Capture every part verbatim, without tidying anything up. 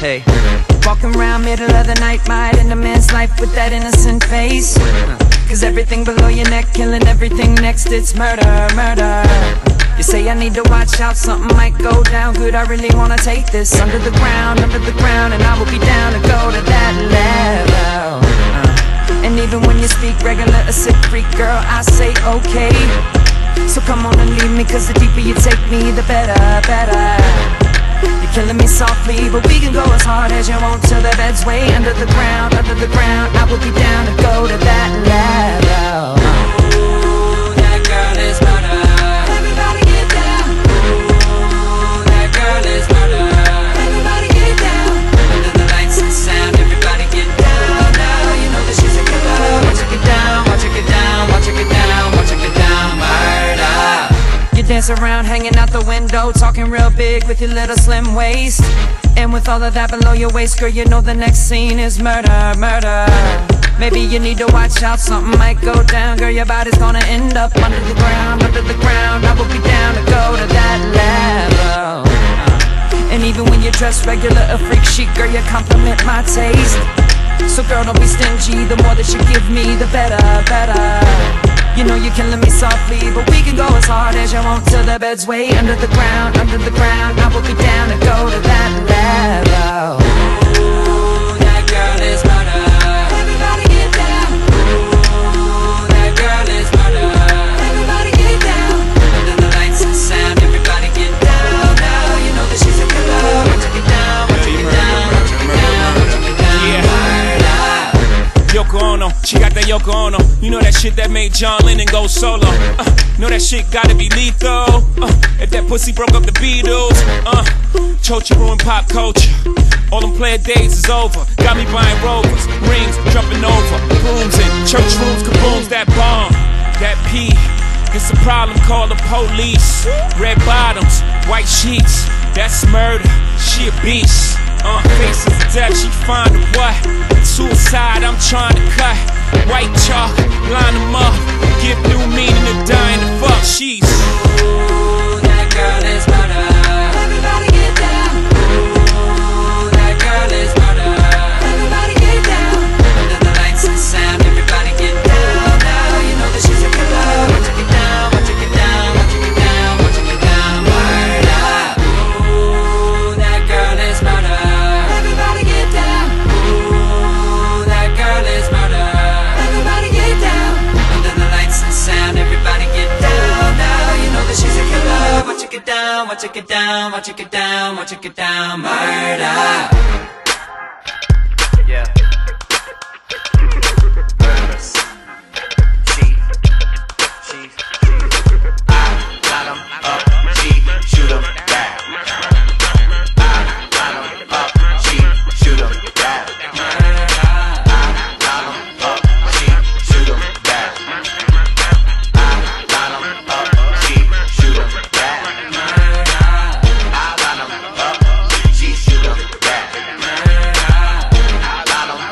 Hey. Walking around middle of the night, might end a man's life with that innocent face. Cause everything below your neck, killing everything next, it's murder, murder. You say I need to watch out, something might go down good, I really wanna take this under the ground, under the ground, and I will be down to go to that level. uh, And even when you speak regular, a sick freak, girl, I say okay. So come on and leave me, cause the deeper you take me, the better, better. You're killing me softly, but we can go as hard as you want till the bed's way under the ground, under the ground. I will be down to go to that level. Ooh, that girl is murder. Everybody get down. Ooh, that girl is murder. Everybody get down. Under the lights and sound, everybody get down. Now you know that she's a killer. Watch her get down, watch her get down, watch her get down, watch her get down. Murder. You dance around, hanging out the window, talking real big with your little slim waist. And with all of that below your waist, girl, you know the next scene is murder, murder. Maybe you need to watch out, something might go down. Girl, your body's gonna end up under the ground, under the ground. I will be down to go to that level. And even when you dress regular, a freak chic, girl, you compliment my taste. So girl, don't be stingy, the more that you give me, the better, better. You know you're killing me softly, but we can go as hard as you want till the bed's way under the ground, under the ground. I will be down to go to that level. Ooh, that girl is murder. Everybody get down. Ooh, that girl is murder. Everybody get down. Under the lights and sound, everybody get down. Now you know that she's a killer. Watch her get down, watch her get down, watch her get down, watch her get down. Yeah. Yoko Ono, she got that Yoko Ono. You know that shit that made John Lennon go solo. uh, Know that shit gotta be lethal. uh, If that pussy broke up the Beatles. uh, Chochi ruined pop culture. All them player days is over. Got me buying Rovers, rings, jumping over rooms in church rooms, kabooms, that bomb, that pee. It's a problem, call the police. Red bottoms, white sheets, that's murder, she a beast. Uh, faces of death, she find a what? Suicide, I'm trying to cut. White chalk, line them up. Give new meaning to dying to fuck. She's ooh, that girl is murder. Everybody get down. Ooh, that girl is murder. Everybody get down. Under the lights and sound, everybody get down. Now you know that she's a killer. Watch her get down, watch her get down, watch her get down, watch her get down. Murder. Ooh, that girl is murder. Watch it get down, watch it get down, watch it get down, watch it get down, murder. Yeah. Murderous. She, she, she. I got 'em up, she shoot 'em down. I got 'em up, she shoot 'em down. I got 'em up, she shoot 'em down. I got 'em up, she shoot 'em down. I got 'em up, she shoot 'em down. I got 'em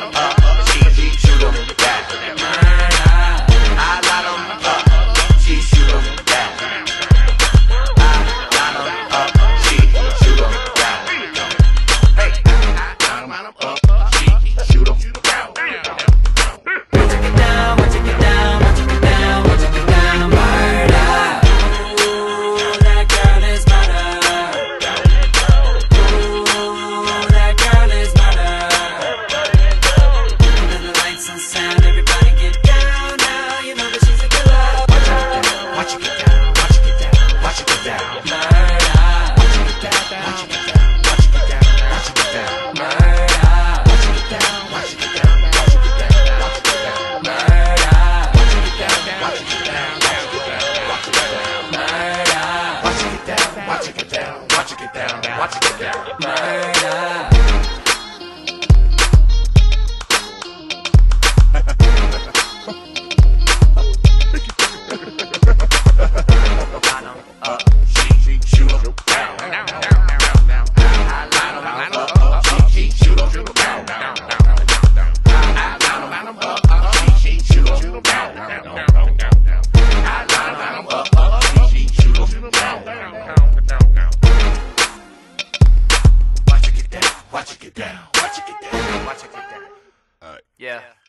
Watch it get down. Watch it get down. Watch it get down. All right. Yeah.